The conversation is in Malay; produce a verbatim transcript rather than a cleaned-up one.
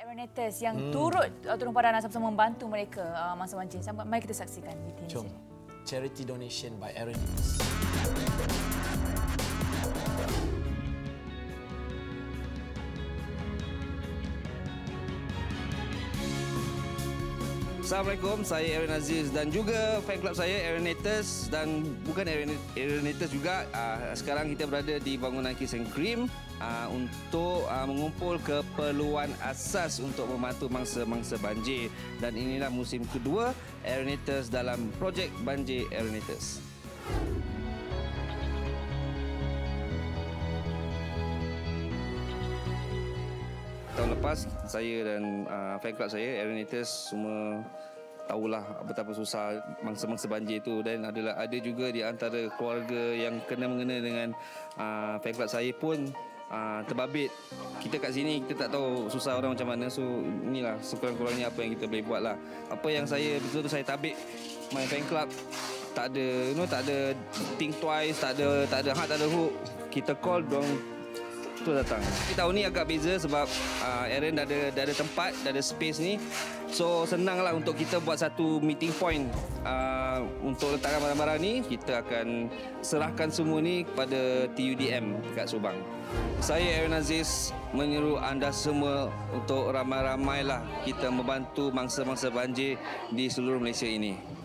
Aeronators yang hmm. turut uh, turun padanan sama-sama membantu mereka uh, masa banjir. Mari kita saksikan video ini. Jom. Charity donation by Aeronators. Assalamualaikum, saya Aaron Aziz dan juga fan club saya Aeronators, dan bukan Aeronators juga. Uh, sekarang kita berada di bangunan Kiss and Cream uh, untuk uh, mengumpul keperluan asas untuk membantu mangsa-mangsa banjir, dan inilah musim kedua Aeronators dalam projek banjir Aeronators. Tahun lepas saya dan uh, fan club saya Aeronators semua tahulah betapa susah mangsa-mangsa banjir itu, dan adalah ada juga di antara keluarga yang kena mengena dengan uh, fan club saya pun uh, terbabit. Kita kat sini kita tak tahu susah orang macam mana, so inilah sekurang-kurangnya apa yang kita boleh buat lah. Apa yang saya betul-betul saya tabik my fan club, tak ada you know, tak ada think twice, tak ada tak ada hak, tak ada hook. Kita call dong tu datang. Tahun ni agak beza sebab uh, Aaron dah ada, dah ada tempat, dah ada space ni. So senanglah untuk kita buat satu meeting point uh, untuk letakkan barang-barang ni. Kita akan serahkan semua ni kepada T U D M dekat Subang. Saya Aaron Aziz menyeru anda semua untuk ramai-ramailah kita membantu mangsa-mangsa banjir di seluruh Malaysia ini.